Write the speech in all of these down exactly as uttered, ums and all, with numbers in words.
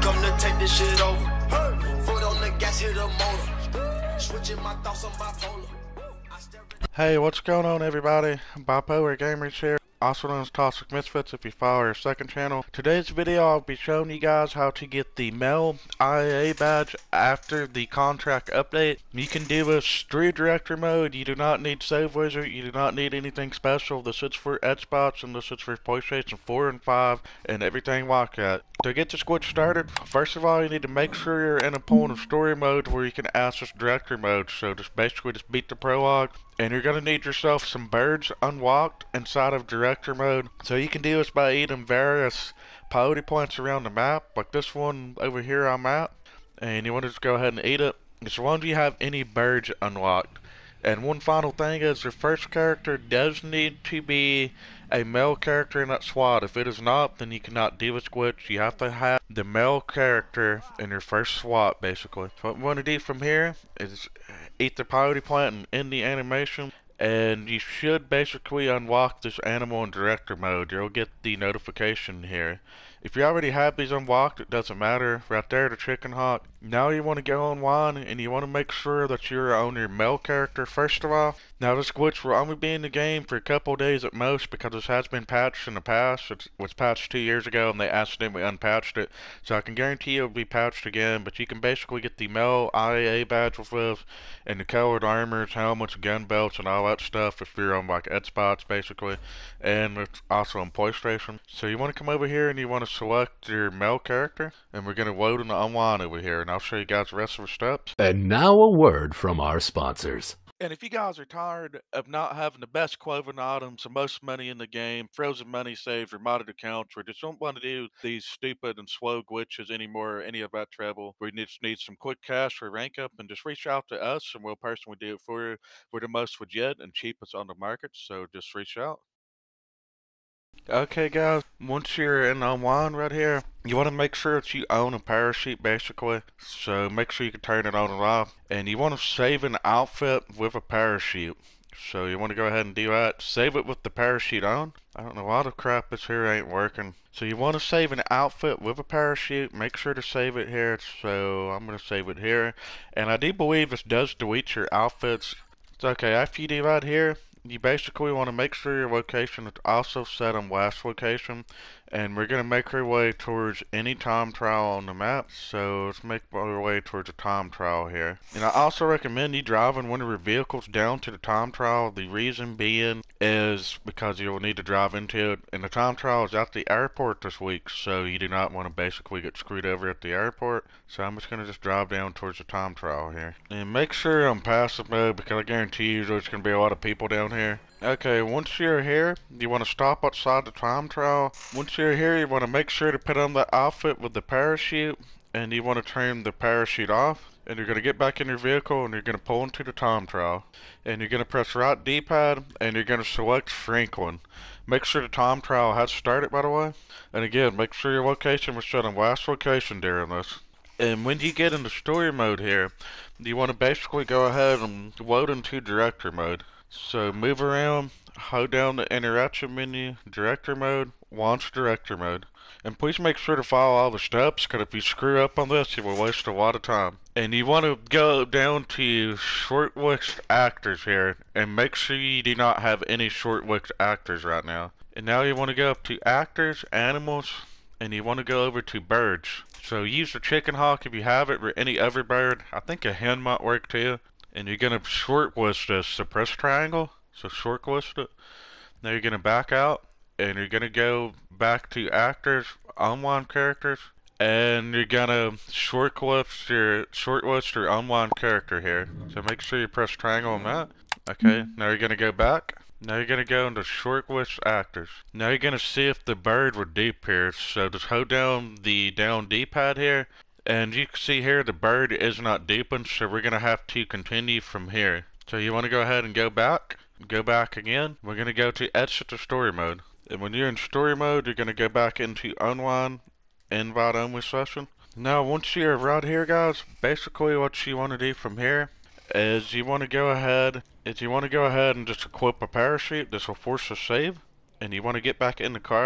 come to take this shit over. Foot on the gas, hit the motor. Switching my thoughts on bipolar. Hey, what's going on, everybody? Bipolar Gamers here, also known as Toxic Misfits if you follow our second channel. Today's video, I'll be showing you guys how to get the male I A A badge after the contract update. You can do this through director mode. You do not need save wizard. You do not need anything special. This is for Xbox and this is for PlayStation four and five and everything like that. To get this glitch started, first of all, you need to make sure you're in a point of story mode where you can access director mode. So just basically just beat the prologue. And you're going to need yourself some birds unlocked inside of director mode. So you can do this by eating various peyote plants around the map, like this one over here I'm at. And you want to just go ahead and eat it, as long as you have any birds unlocked. And one final thing is, your first character does need to be a male character in that SWAT. If it is not, then you cannot do this glitch. You have to have the male character in your first SWAT, basically. So what we want to do from here is eat the peyote plant and end the animation. And you should basically unlock this animal in director mode. You'll get the notification here. If you already have these unlocked, it doesn't matter. Right there, the chicken hawk. Now you want to go online and you want to make sure that you're on your male character first of all. Now this glitch will only be in the game for a couple of days at most, because this has been patched in the past. It was patched two years ago and they accidentally unpatched it. So I can guarantee it will be patched again, but you can basically get the male I A A badge with this, and the colored armors, helmets, gun belts, and all that stuff if you're on like Xbox basically, and it's also on PlayStation. So you want to come over here and you want to select your male character, and we're going to load in the online over here, and I'll show you guys the rest of the steps. And now a word from our sponsors. And if you guys are tired of not having the best clothing items, the most money in the game, frozen money saved, or modded accounts, or just don't want to do these stupid and slow glitches anymore, any of that trouble, we just need some quick cash for rank up, and just reach out to us and we'll personally do it for you. We're the most legit and cheapest on the market, so just reach out. Okay guys, once you're in online right here, you want to make sure that you own a parachute basically, so make sure you can turn it on and off, and you want to save an outfit with a parachute, so you want to go ahead and do that. Save it with the parachute on. I don't know why the crap this here ain't working. So you want to save an outfit with a parachute, make sure to save it here, so I'm going to save it here, and I do believe this does delete your outfits. It's okay, after you do that here, you basically want to make sure your location is also set on last location, and we're going to make our way towards any time trial on the map, so let's make our way towards a time trial here. And I also recommend you driving one of your vehicles down to the time trial. The reason being is because you'll need to drive into it, and the time trial is at the airport this week, so you do not want to basically get screwed over at the airport. So I'm just going to just drive down towards the time trial here. And make sure I'm passive mode, because I guarantee you there's going to be a lot of people down here. Okay, once you're here, you want to stop outside the time trial. Once you're here, you want to make sure to put on the outfit with the parachute, and you want to turn the parachute off. And you're going to get back in your vehicle, and you're going to pull into the time trial. And you're going to press right D-pad, and you're going to select Franklin. Make sure the time trial has started, by the way. And again, make sure your location was set on last location during this. And when you get into story mode here, you want to basically go ahead and load into director mode. So move around, hold down the interaction menu, director mode, launch director mode. And please make sure to follow all the steps, because if you screw up on this, you will waste a lot of time. And you want to go down to short-list actors here, and make sure you do not have any short-list actors right now. And now you want to go up to actors, animals, and you want to go over to birds. So use the chicken hawk if you have it, or any other bird. I think a hen might work too. And you're going to shortlist this suppress triangle, so shortlist it. Now you're going to back out, and you're going to go back to actors, online characters, and you're going to shortlist your shortlist your online character here. So make sure you press triangle on that. Okay, now you're going to go back. Now you're going to go into shortlist actors. Now you're going to see if the bird would Dupe here, so just hold down the down D-pad here. And you can see here the bird is not deepened, so we're going to have to continue from here. So you want to go ahead and go back, go back again. We're going to go to exit to story mode. And when you're in story mode, you're going to go back into online, invite only session. Now once you're right here guys, basically what you want to do from here is you want to go ahead, is you want to go ahead and just equip a parachute. This will force a save. And you want to get back in the car.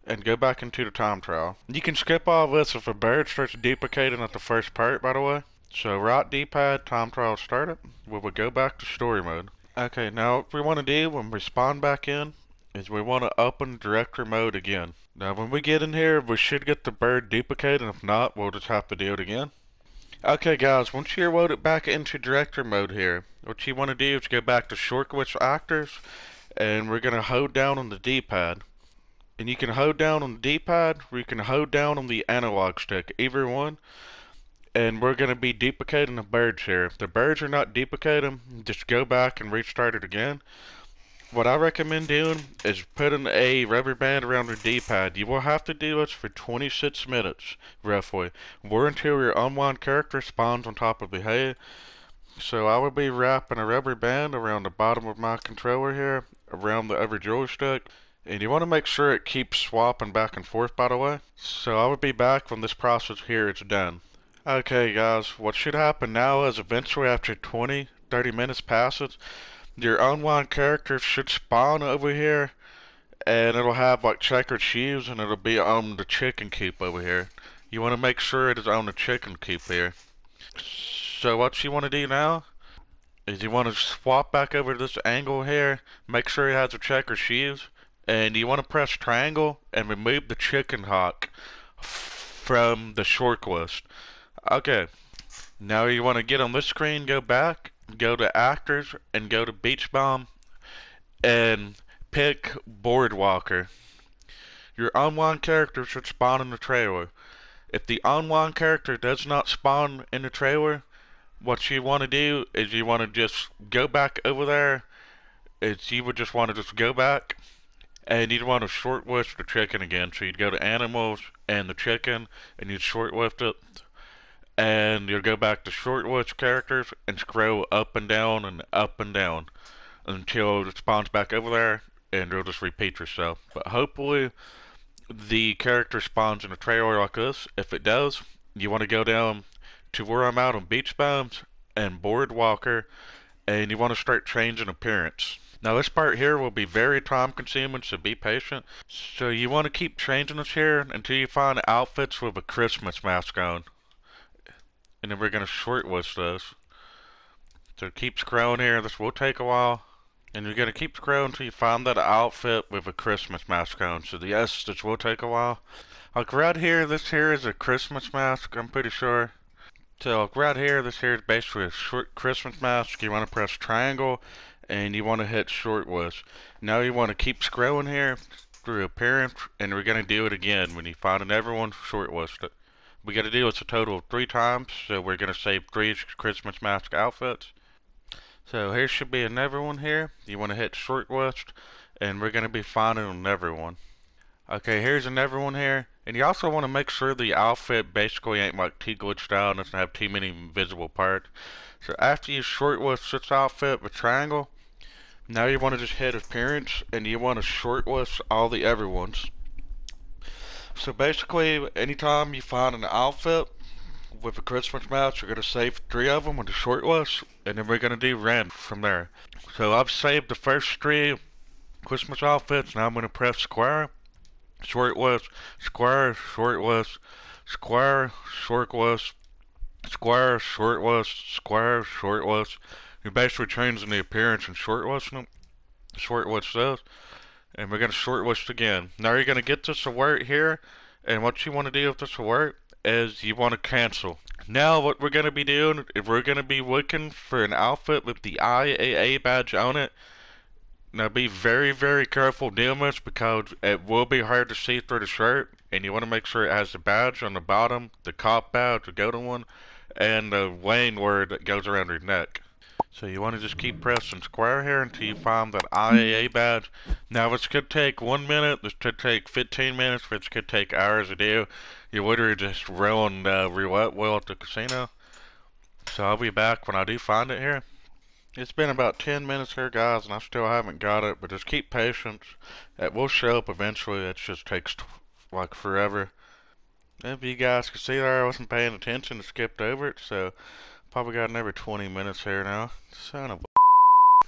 and go back into the time trial. You can skip all this if a bird starts duplicating at the first part, by the way. So right D-pad, time trial started. We will go back to story mode. Okay, now what we want to do when we spawn back in is we want to open directory mode again. Now when we get in here, we should get the bird duplicated, and if not, we'll just have to do it again. Okay guys, once you're loaded back into director mode here, what you want to do is go back to shortcuts actors, and we're going to hold down on the D-pad. And you can hold down on the D-pad, or you can hold down on the analog stick, either one. And we're going to be duplicating the birds here. If the birds are not duplicating, just go back and restart it again. What I recommend doing is putting a rubber band around your D-pad. You will have to do this for twenty-six minutes, roughly, or until your unwind character spawns on top of the head. So I will be wrapping a rubber band around the bottom of my controller here, around the other joystick. And you want to make sure it keeps swapping back and forth, by the way. So I will be back when this process here is done. Okay guys, what should happen now is eventually after twenty, thirty minutes passes, your unwind character should spawn over here, and it'll have like checkered shoes, and it'll be on the chicken coop over here. You want to make sure it is on the chicken coop here. So what you want to do now is you want to swap back over to this angle here, make sure it has the checkered shoes, and you want to press triangle and remove the chicken hawk from the short list. Okay, now you want to get on this screen, go back, go to actors, and go to beach bomb, and pick boardwalker. Your unwind character should spawn in the trailer. If the unwind character does not spawn in the trailer, what you want to do is you want to just go back over there. Is you would just want to just go back, and you'd want to shortlist the chicken again. So you'd go to animals and the chicken, and you'd shortlist it. And you'll go back to shortlist characters and scroll up and down and up and down until it spawns back over there, and you'll just repeat yourself. But hopefully the character spawns in a trailer like this. If it does, you want to go down to where I'm out on beach bums and boardwalker, and you want to start changing appearance. Now this part here will be very time consuming, so be patient. So you want to keep changing this here until you find outfits with a Christmas mask on. And then we're going to shortlist those. So keep scrolling here. This will take a while. And you're going to keep scrolling until you find that outfit with a Christmas mask on. So the yes, this will take a while. Like right here, this here is a Christmas mask, I'm pretty sure. So like right here, this here is basically a short Christmas mask. You want to press triangle, and you want to hit shortlist. Now you want to keep scrolling here through appearance, and we're going to do it again. When you find an everyone, shortlist it. We got to do this a total of three times, so we're going to save three Christmas mask outfits. So here should be another one here. You want to hit shortlist, and we're going to be finding another one. Okay, here's another one here. And you also want to make sure the outfit basically ain't like too glitched out and doesn't have too many visible parts. So after you shortlist this outfit with triangle, now you want to just hit appearance, and you want to shortlist all the other ones. So basically, anytime you find an outfit with a Christmas mask, you're going to save three of them on the shortlist, and then we're going to do random from there. So I've saved the first three Christmas outfits. Now I'm going to press square, shortlist, square, shortlist, square, shortlist, square, shortlist, square, shortlist. You're basically changing the appearance and shortlisting them. Shortlist this. And we're going to shortlist again. Now you're going to get this to work here, and what you want to do with this to work is you want to cancel. Now what we're going to be doing is we're going to be looking for an outfit with the I A A badge on it. Now be very very careful doing this, because it will be hard to see through the shirt, and you want to make sure it has the badge on the bottom, the cop badge, the golden one, and the Wayne word that goes around your neck. So you want to just keep pressing square here until you find that I A A badge. Now this could take one minute, this could take fifteen minutes, this could take hours to do. You're literally just rolling the roulette wheel at the casino. So I'll be back when I do find it here. It's been about ten minutes here guys, and I still haven't got it, but just keep patience. It will show up eventually, it just takes like forever. If you guys can see there, I wasn't paying attention and skipped over it, so probably got another twenty minutes here now. Son of a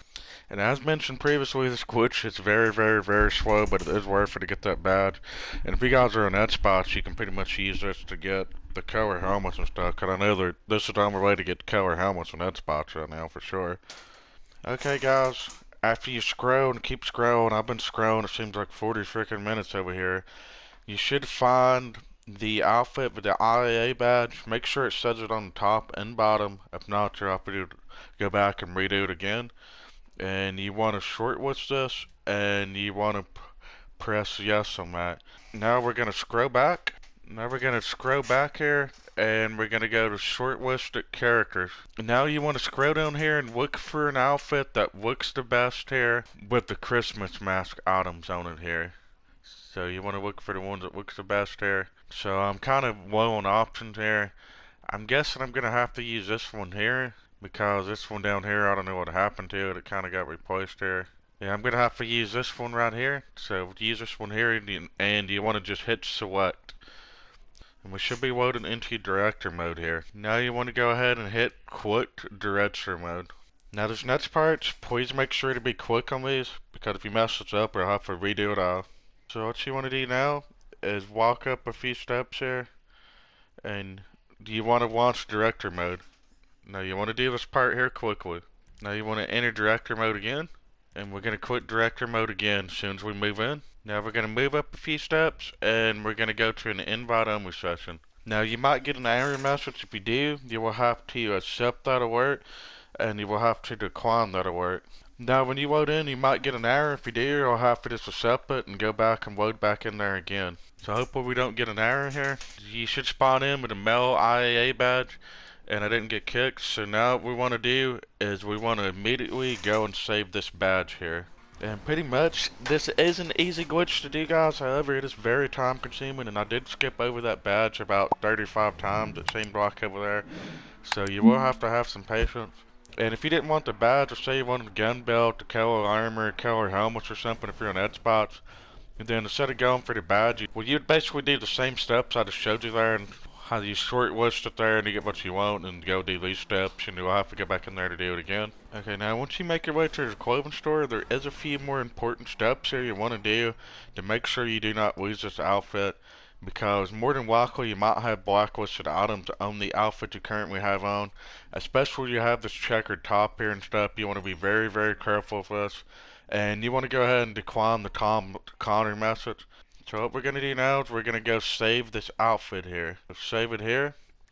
And as mentioned previously, this glitch is very, very, very slow, but it is worth it to get that badge. And if you guys are in that spot, you can pretty much use this to get the color helmets and stuff, because I know that this is the only way to get color helmets in that spot right now, for sure. Okay, guys, after you scroll and keep scrolling, I've been scrolling, it seems like forty freaking minutes over here, you should find the outfit with the I A A badge. Make sure it says it on the top and bottom. If not, you'll have to go back and redo it again. And you want to shortlist this, and you want to press yes on that. Now we're going to scroll back. Now we're going to scroll back here, and we're going to go to shortlisted characters. Now you want to scroll down here and look for an outfit that looks the best here with the Christmas mask items on it here. So you want to look for the ones that looks the best here. So I'm kind of low on options here. I'm guessing I'm going to have to use this one here, because this one down here, I don't know what happened to it. It kind of got replaced here. Yeah, I'm going to have to use this one right here. So use this one here, and you, and you want to just hit select. And we should be loading into director mode here. Now you want to go ahead and hit quick director mode. Now this next part, please make sure to be quick on these, because if you mess this up, we'll have to redo it all. So what you want to do now is walk up a few steps here, and you want to launch director mode. Now you want to do this part here quickly. Now you want to enter director mode again, and we're going to quit director mode again as soon as we move in. Now we're going to move up a few steps, and we're going to go to an invite only session. Now you might get an error message. If you do, you will have to accept that alert, and you will have to decline that alert. Now when you load in, you might get an error. If you do, you'll have to just accept it and go back and load back in there again. So hopefully we don't get an error here. You should spawn in with a male I A A badge, and I didn't get kicked. So now what we want to do is we want to immediately go and save this badge here. And pretty much this is an easy glitch to do, guys. However, it is very time consuming, and I did skip over that badge about thirty-five times, it seemed like, over there. So you will have to have some patience. And if you didn't want the badge, or say you wanted a gun belt, the color armor, color helmets or something, if you're on that spots, and then instead of going for the badge, you, well, you'd basically do the same steps I just showed you there, and how you shortlist it there and you get what you want, and go do these steps, and you'll have to go back in there to do it again. Okay, now once you make your way to the clothing store, there is a few more important steps here you want to do to make sure you do not lose this outfit, because more than likely you might have blacklisted items on the outfit you currently have on, especially you have this checkered top here and stuff. You want to be very, very careful with this, and you want to go ahead and decline the Tom Connor message. So what we're going to do now is we're going to go save this outfit here. So save it here.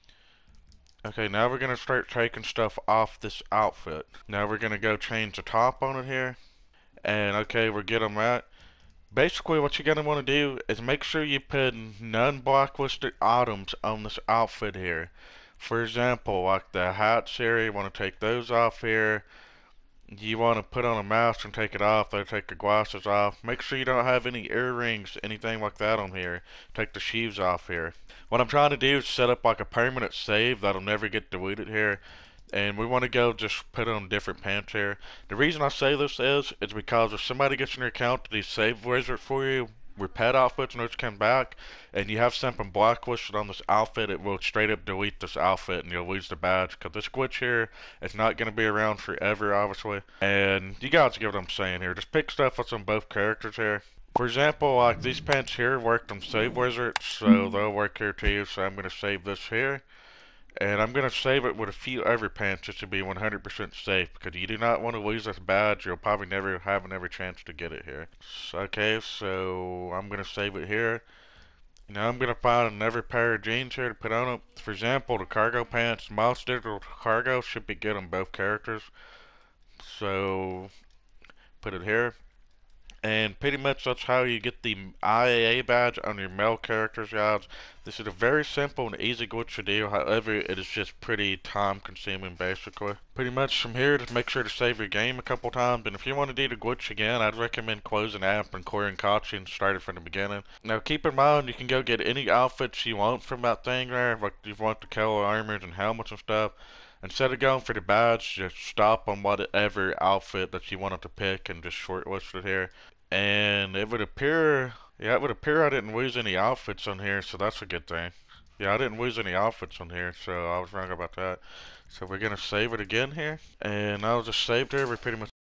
Okay, now we're going to start taking stuff off this outfit. Now we're going to go change the top on it here. And okay, we're good on that. Basically what you're going to want to do is make sure you put non-blacklisted items on this outfit here. For example, like the hats here, you want to take those off here. You want to put on a mask and take it off, though, take the glasses off. Make sure you don't have any earrings, anything like that on here. Take the shoes off here. What I'm trying to do is set up like a permanent save that'll never get deleted here. And we want to go just put on different pants here. The reason I say this is, is because if somebody gets in your account to do save wizard for you, repeat outfits and those come back, and you have something blacklisted on this outfit, it will straight up delete this outfit and you'll lose the badge, because this glitch here is not going to be around forever, obviously. And you guys get what I'm saying here. Just pick stuff that's on both characters here. For example, like these pants here worked on save wizard, so they'll work here too. So I'm going to save this here. And I'm going to save it with a few other pants just to be one hundred percent safe, because you do not want to lose this badge. You'll probably never have another chance to get it here. So, okay, so I'm going to save it here. Now I'm going to find another pair of jeans here to put on it. For example, the cargo pants, mouse digital cargo should be good on both characters. So, put it here. And pretty much that's how you get the I A A badge on your male characters, guys. This is a very simple and easy glitch to do. However, it is just pretty time consuming, basically. Pretty much from here, just make sure to save your game a couple times. And if you want to do the glitch again, I'd recommend closing the app and clearing Kochi and start it from the beginning. Now keep in mind, you can go get any outfits you want from that thing there. Like you want the color armors and helmets and stuff. Instead of going for the badge, just stop on whatever outfit that you wanted to pick and just shortlist it here. And it would appear, yeah, it would appear I didn't lose any outfits on here, so that's a good thing. Yeah, I didn't lose any outfits on here, so I was wrong about that. So we're going to save it again here. And I'll just save there. We pretty much